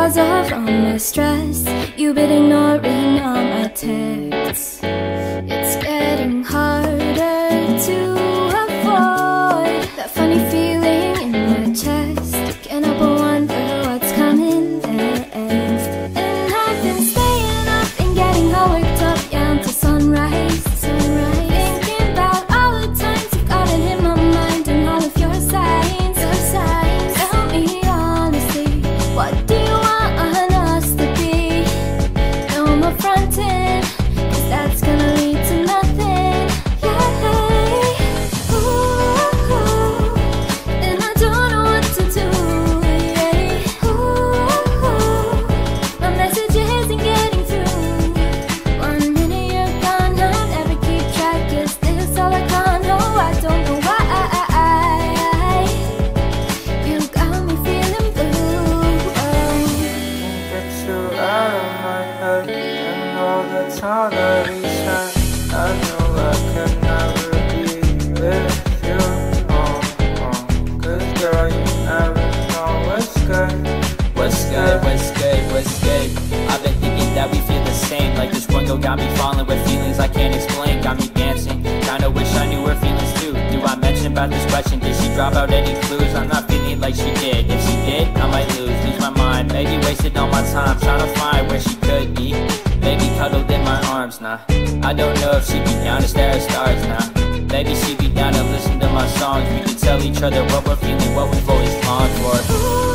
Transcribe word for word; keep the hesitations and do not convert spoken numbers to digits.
cause of all my stress. You've been ignoring all my texts. It's getting harder to avoid that funny feeling in my chest. Can't help but wonder what's coming next. And I've been staying up and getting all worked up, yeah, until sunrise, sunrise. Thinking about all the times you've gotten in my mind and all of your signs, your signs. Tell me honestly, what do you want us to be? No more fronting, cause that's gonna lead to nothing. Yeah. Ooh, and I don't know what to do. Yeah. Ooh, my message isn't getting through. One minute you're gone, I'll never keep track. Is this all I can know? I don't know why. You got me feeling blue. Can't get you out of my head. And all the time that we spent, I know I could never be with you. Oh, oh. Cause girl, you never know what's good. What's good, what's good, what's good? I've been thinking that we feel the same. Like this one girl got me falling with feelings I can't explain. Got me dancing, kinda wish I knew her feelings too. Do I mention about this question? Did she drop out any clues? I'm not feeling like she did. If she did, I might lose, lose my mind. Maybe wasted all my time trying to find where she could be. Maybe cuddled in my arms, nah. I don't know if she'd be down to stare at stars, nah. Maybe she'd be down to listen to my songs. We could tell each other what we're feeling, what we've always longed for.